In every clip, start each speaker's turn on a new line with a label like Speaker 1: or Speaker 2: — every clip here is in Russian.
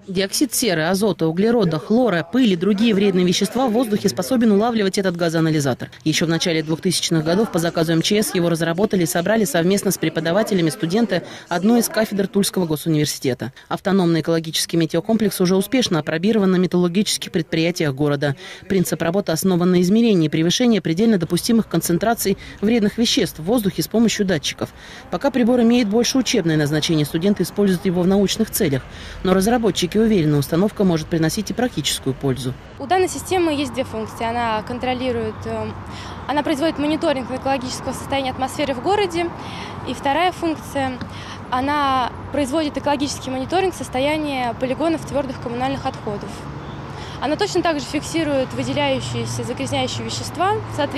Speaker 1: Диоксид серы, азота, углерода, хлора, пыль и другие вредные вещества в воздухе способен улавливать этот газоанализатор. Еще в начале 2000-х годов по заказу МЧС его разработали и собрали совместно с преподавателями студенты одной из кафедр Тульского госуниверситета. Автономный экологический метеокомплекс уже успешно опробирован на металлургических предприятиях города. Принцип работы основан на измерении превышения предельно допустимых концентраций вредных веществ в воздухе с помощью датчиков. Пока прибор имеет больше учебное назначение, студенты используют его в научных целях. Но разработчики уверены, установка может приносить и практическую пользу.
Speaker 2: У данной системы есть две функции. Она производит мониторинг экологического состояния атмосферы в городе. И вторая функция, она производит экологический мониторинг состояния полигонов твердых коммунальных отходов. Она точно так же фиксирует выделяющиеся загрязняющие вещества,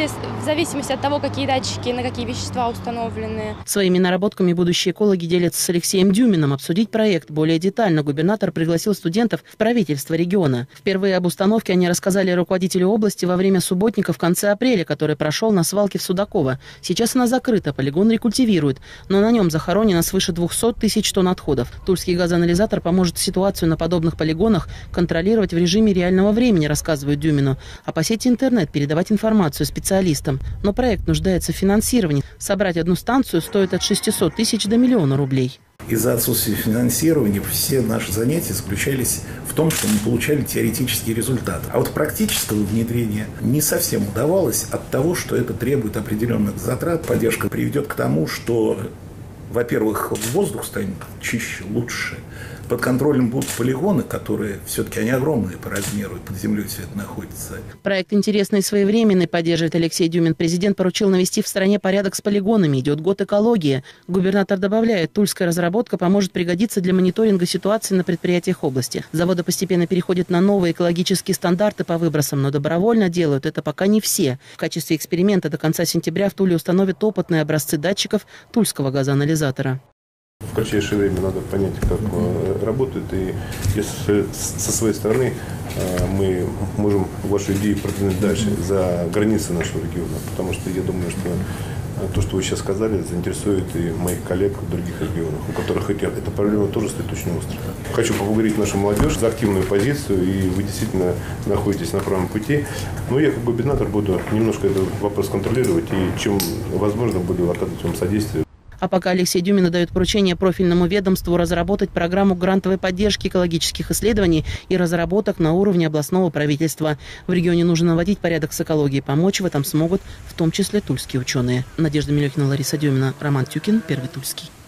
Speaker 2: в зависимости от того, какие датчики на какие вещества установлены.
Speaker 1: Своими наработками будущие экологи делятся с Алексеем Дюминым. Обсудить проект более детально губернатор пригласил студентов в правительство региона. Впервые об установке они рассказали руководителю области во время субботника в конце апреля, который прошел на свалке в Судаково. Сейчас она закрыта, полигон рекультивируют, но на нем захоронено свыше 200 тысяч тонн отходов. Тульский газоанализатор поможет ситуацию на подобных полигонах контролировать в режиме реального времени, рассказывают Дюмину, а по сети интернет передавать информацию специалистам. Но проект нуждается в финансировании. Собрать одну станцию стоит от 600 тысяч до 1 миллиона рублей.
Speaker 3: Из-за отсутствия финансирования все наши занятия заключались в том, что мы получали теоретический результат. А вот практического внедрения не совсем удавалось от того, что это требует определенных затрат. Поддержка приведет к тому, что, во-первых, воздух станет чище, лучше. Под контролем будут полигоны, которые все-таки они огромные по размеру, и под землей все это находится.
Speaker 1: Проект интересный и своевременный, поддерживает Алексей Дюмин. Президент поручил навести в стране порядок с полигонами. Идет год экологии. Губернатор добавляет, тульская разработка поможет пригодиться для мониторинга ситуации на предприятиях области. Заводы постепенно переходят на новые экологические стандарты по выбросам, но добровольно делают это пока не все. В качестве эксперимента до конца сентября в Туле установят опытные образцы датчиков тульского газоанализатора.
Speaker 4: В кратчайшее время надо понять, как работает, и если со своей стороны мы можем вашу идею продвинуть дальше, за границы нашего региона, потому что я думаю, что то, что вы сейчас сказали, заинтересует и моих коллег в других регионах, у которых эта проблема тоже стоит очень остро. Хочу поблагодарить нашу молодежь за активную позицию, и вы действительно находитесь на правом пути. Но я как губернатор буду немножко этот вопрос контролировать, и чем возможно буду оказывать вам содействие.
Speaker 1: А пока Алексей Дюмин дает поручение профильному ведомству разработать программу грантовой поддержки экологических исследований и разработок на уровне областного правительства. В регионе нужно наводить порядок с экологией. Помочь в этом смогут в том числе тульские ученые. Надежда Мелехина, Лариса Дюмина, Роман Тюкин, Первый Тульский.